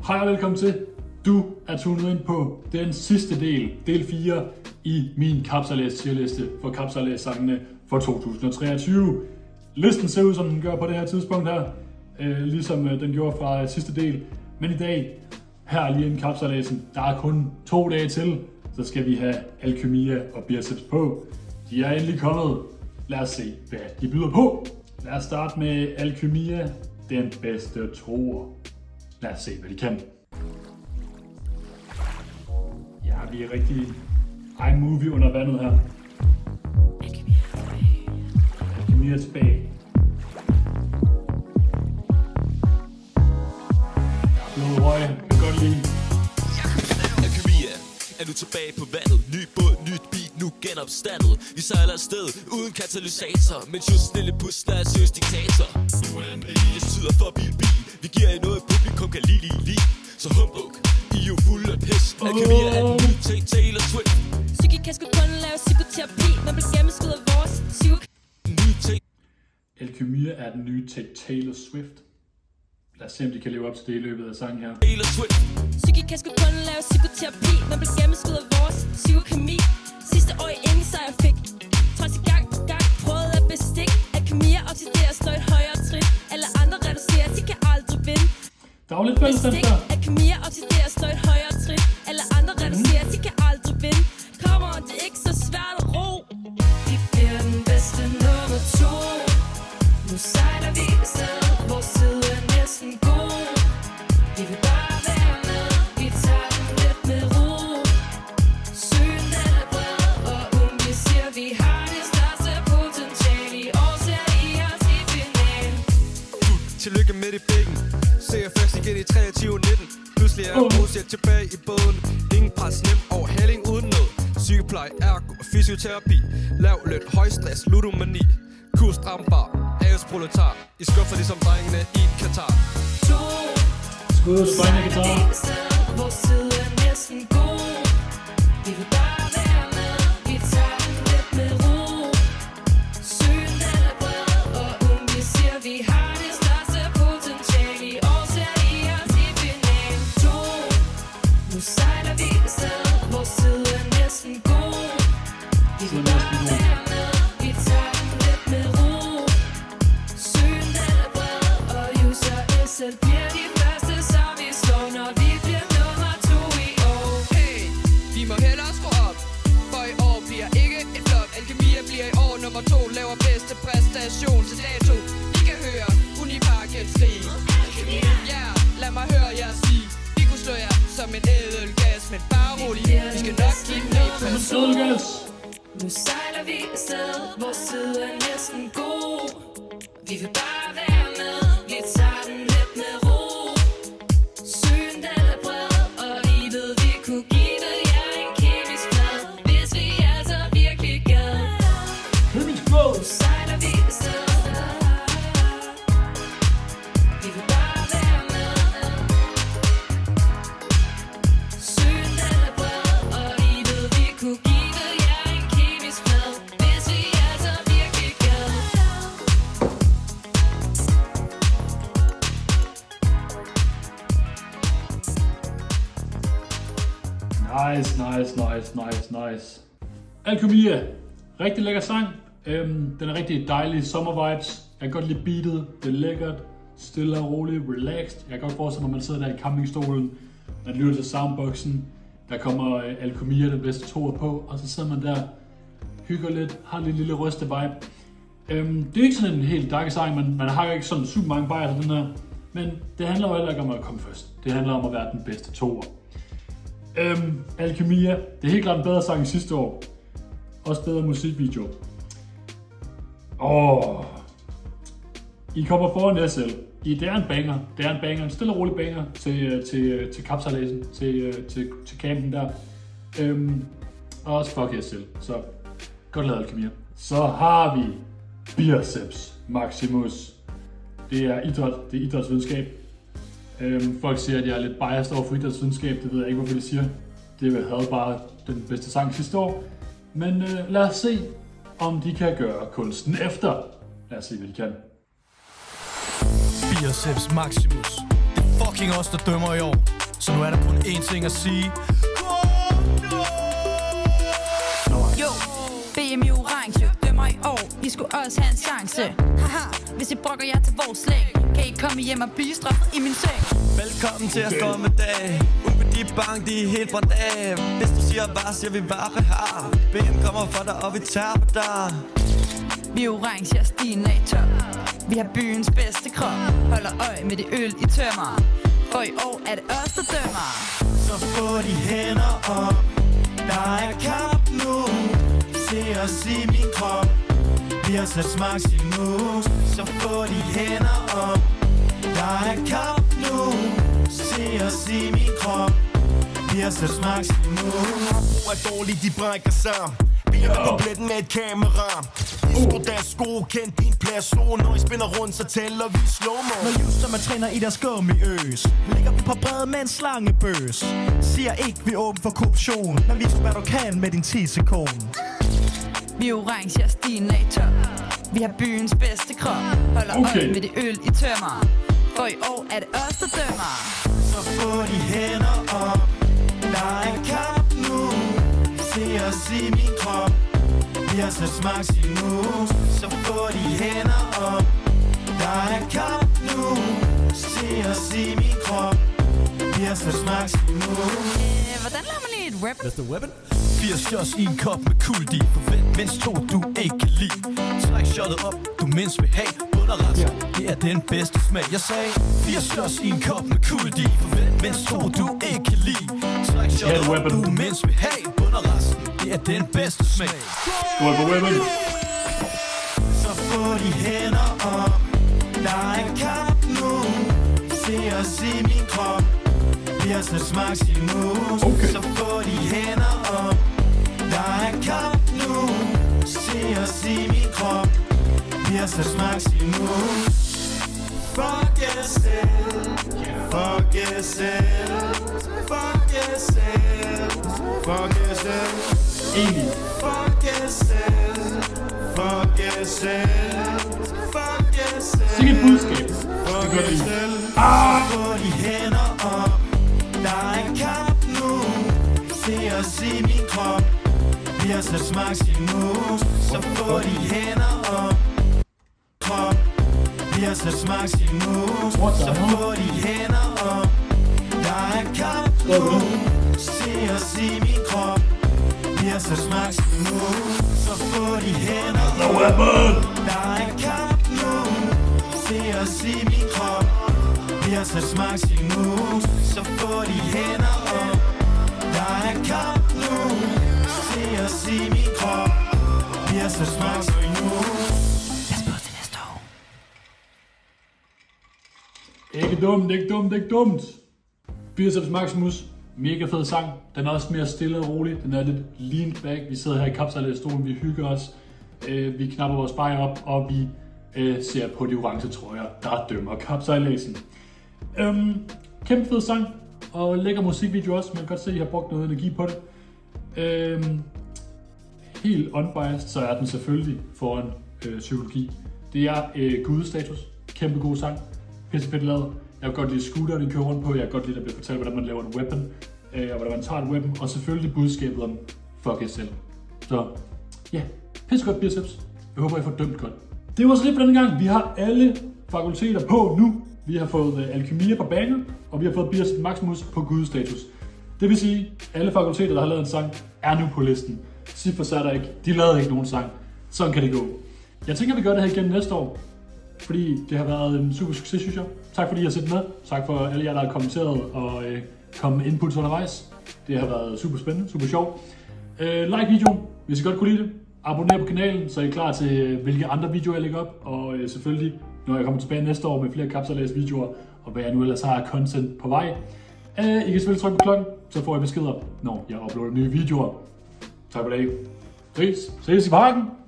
Hej og velkommen til. Du er tunet ind på den sidste del 4 i min Kapsejlads tierliste for Kapsejlads-sangene for 2023. Listen ser ud, som den gør på det her tidspunkt her, ligesom den gjorde fra sidste del. Men i dag, her lige inden Kapsejladsen, der er kun 2 dage til, så skal vi have Alkymia og Biceps på. De er endelig kommet. Lad os se, hvad de byder på. Lad os starte med Alkymia, den bedste toer. Lad os se, hvad de kan. Ja, vi er rigtig iMovie under vandet her. Alkymia er tilbage. Blå røg, kan godt lide. Alkymia er nu tilbage på vandet. Ny båd, nyt beat, nu genopstandet. Vi sejler afsted uden katalysator, mens just snille pusten er søs diktator. Det tyder forbi en bil. Vi giver jer noget, publikum kan lide. Så humbug, I er jo fuld af pis. Alkymia er den nye Taylor Swift. Psyki kan sgu kun lave psykoterapi. Man bliver gennemskudt af vores Alkymia er den nye Taylor Swift. Lad os se, om de kan leve op til det i løbet af sangen her. Taylor Swift. Psyki kan sgu kun lave psykoterapi. Man bliver gennemskudt af vores psykokemi. Sidste år i ingen sejr fik. Trods i gang på gang prøvede at bestikke. Alkymia oxiderer, slår et højere trin. Alle andre reducerer, de kan aldrig vinde. Der er jo lidt fælles der. Alkymia oxiderer, slår et højere trin. Alle andre reducerer, de kan aldrig vinde. Kommer, det er ikke så svært at ro. Vi bliver den bedste nummer 2. Nu sejler vi afsted, vores tid er næsten god. Vi vil bare være med, vi tager den lidt med ro. Søen den er bred, og vi siger, vi har det største potentiale. I år ser I os i finalen. Tillykke med det bækken. Se jer først igen i 23-19. Pludselig er Rosette tilbage i båden. Ingen pres, nem over helling uden noget. Sygepleje, ergo, fysioterapi. Lav løn, højstress, ludomani. Kurs strambar, AS proletar. I skuffer ligesom drengene i Katar. Skud til drengene i Katar. Vores tid er næsten god. Vi vil bare være med, vi tager den lidt med ro. Søen den er bred, og vi siger, vi har det største potentiale. I år ser I os i finalen. Nu sejler vi afsted, vores tid er næsten god. Vi vil bare være med, vi tager den lidt med ro. Søen den er bred, og User SL bliver de første, så vi slår, når vi bliver nummer 2 i år. Hey, vi må hellere skrue op, for i år bliver ikke et flop. Alkymia bliver i år nummer 2, laver bedste præstation til dato. Vi kan høre Uniparken skrige. Ja, lad mig høre jer sige. Vi kunne slå jer som en ædelgas, men bare rolig, vi skal nok give fri person. Nu sejler vi afsted, vores tid er næsten god. Vi vil bare være med, vi tager den lidt med ro. Søen den er bred, og I ved vi kunne give jer en kemisk flad, hvis vi er så virkelig gad. Nu sejler vi afsted, vi vil bare være med. Søen den er bred, og I ved vi kunne give jer en kemisk flad, hvis vi er så virkelig gad. Nice. Alkymia. Rigtig lækker sang. Den er rigtig dejlig sommer-vibes. Jeg kan godt lide beatet. Det er lækkert. Stille og roligt. Relaxed. Jeg kan godt forestille mig, at man sidder der i campingstolen. Man lytter til soundboxen. Der kommer Alkymia, den bedste toer på. Og så sidder man der, hygger lidt, har en lille ryste-vibe. Det er ikke sådan en helt dark sang. Man har jo ikke sådan super mange bajer til den her. Men det handler jo heller ikke om at komme først. Det handler om at være den bedste toer. Alkymia, det er helt klart en bedre sang end sidste år. Også bedre musikvideo. I kommer foran SL. Det er en banger. Det er en banger. En stille og rolig banger til Kapsejladsen. Til campen der. Og også fuck SL. Så godt lavet Alkymia. Så har vi Biceps Maximus. Det er idræt. Det er idrætsvidenskab. Folk siger, at jeg er lidt biased over for idrætsvidenskab. Det ved jeg ikke, hvorfor de siger. Det havde bare den bedste sang sidste år. Men lad os se, om de kan gøre kunsten efter. Lad os se, hvad de kan. Biceps Maximus. Det fucking os, der dømmer i år. Så nu er der kun én ting at sige. Jo, BM i orange dømmer i år. I skulle også have en chance. Haha, hvis I brokker jer til vores slæng, kan I komme hjem og blive straffet i min seng. Velkommen til at stå med dag. Ude de bank, de er helt brændt af. Hvis du siger hvad, siger vi bare her. BM kommer for dig, og vi tager på dig. Vi er orange og stigen af top. Vi har byens bedste krop. Holder øje med det øl i tømmer. For i år er det os, der dømmer. Så få de hænder op. Der er kamp nu. Se os i min krop. Vi har sat Maximus. Så få de hænder op. Der er kamp nu. Se os i min krop. Vi har sat Maximus. Er dårligt, de brækker sammen. Vi er på pletten med et kamera. Sko deres sko, kend din plads. Så når I spinner rundt, så tæller vi slow-mo. Når just man træner i deres gummiøs, ligger vi på bredet med en slangebøs. Siger ikke, vi er åben for korruption, men vis hvad du kan med din 10 sekunder. Vi er orange og stigen af top. Vi har byens bedste krop. Holder øje med det øl i tømmer. For i år er det os, der dømmer. Så få de hænder op. Der er kamp nu. Se os i min krop. Vi har sat Maximus. Så få de hænder op. Der er kamp nu. Se os i min krop. Vi har sat Maximus. Hvordan laver man lige et weapon? That's the weapon. 80 shots i en kop med kuldi. Forvent mindst 2 du ikke kan lide. Træk shotet op, du mindst vil have. Bunderret, det er den bedste smag. Jeg sagde 80 shots i en kop med kuldi. Forvent mindst 2 du ikke kan lide. Træk shotet op, du mindst vil have. Bunderret, det er den bedste smag. Skål på weapon. Så få de hænder op. Der er kamp nu. Se os i min krop. Vi har sat Maximus. Så få de hænder op. Der er kamp nu. Se os i min krop. Vi har sat Maximus. Fuck jer selv. Fuck jer selv. Fuck jer selv. Fuck jer selv. Egentlig. Fuck jer selv. Fuck jer selv. Fuck jer selv. Sikkert budskab. Fuck jer selv. Så få de hænder op. Der er kamp nu. Se os i min krop. Vi har sat Maximus. Så få de hænder op. Krop. Vi har sat Maximus. Så få de hænder op. Der er kamp nu. Se os i min krop. Vi har sat Maximus. Så få de hænder op. Der er kamp nu. Se os i min krop. Vi har sat Maximus. Så få de hænder op. Der er kamp nu. Se os i min krop. Vi har sat Maximus. Pas på til næste år. Ikke dumt, ikke dumt, ikke dumt. Biceps Maximus. Mega fed sang. Den er også mere stille og rolig. Den er lidt lean back. Vi sidder her i kapsejladsstolen, vi hygger os. Vi knapper vores bajer op, og vi ser på de orange trøjer, der dømmer kapsejladsen. Kæmpe fed sang, og lækker musikvideo også. Man kan godt se, at I har brugt noget energi på det. Helt unbiased, så er den selvfølgelig foran psykologi. Det er gudestatus. Kæmpe god sang. Pisse fedt lavet. Jeg kan godt lide scooteren, I kører rundt på. Jeg kan godt lide, at der bliver fortalt, hvordan man laver et weapon. Og hvordan man tager et weapon. Og selvfølgelig budskabet om fuck jer selv. Så ja, pisse godt biceps. Jeg håber, I får dømt godt. Det var så lidt for denne gang. Vi har alle fakulteter på nu. Vi har fået alkymia på banen, og vi har fået Biceps Maximus på gudestatus. Det vil sige, at alle fakulteter, der har lavet en sang, er nu på listen. Cifers er der ikke. De lavede ikke nogen sang. Sådan kan det gå. Jeg tænker, at vi gør det her igen næste år. Fordi det har været en super succes, synes jeg. Tak fordi I har set med. Tak for alle jer, der har kommenteret og kommet inputs undervejs. Det har været super spændende, super sjovt. Like videoen, hvis I godt kunne lide det. Abonner på kanalen, så I er klar til, hvilke andre videoer jeg lægger op. Og selvfølgelig, når jeg kommer tilbage næste år med flere kapsejlads-videoer, og hvad jeg nu ellers har af content på vej. I kan selvfølgelig trykke på klokken, så får I beskeder, når jeg uploader nye videoer. Tak for det. Ses i parken.